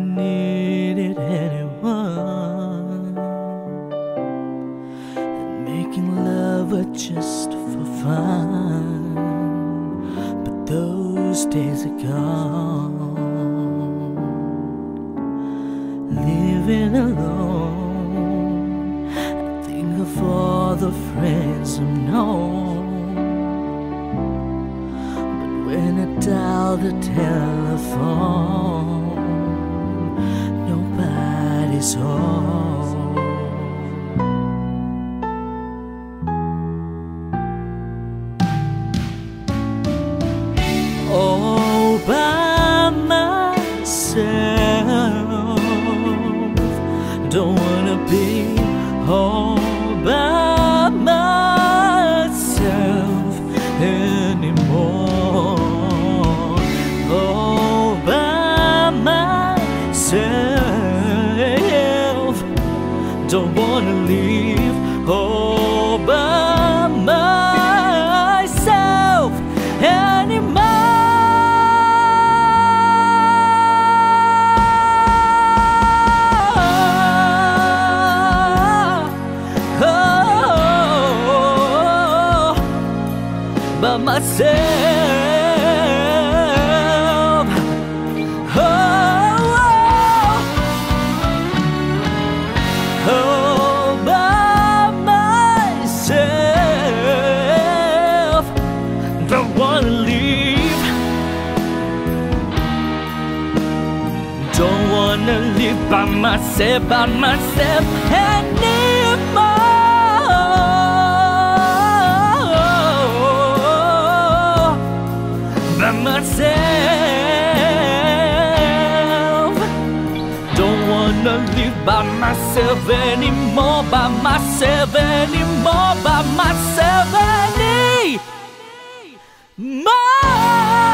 needed anyone, and making love was just for fun. But those days are gone. Living alone, I think of all the friends I've known. But when I dial the telephone, nobody's home. All by myself, don't wanna be all by myself anymore. All by myself, don't wanna leave. All by myself anymore. By myself, by myself, don't wanna leave. Don't wanna live by myself anymore. By myself, don't wanna live by myself anymore. By myself anymore. By myself anymore.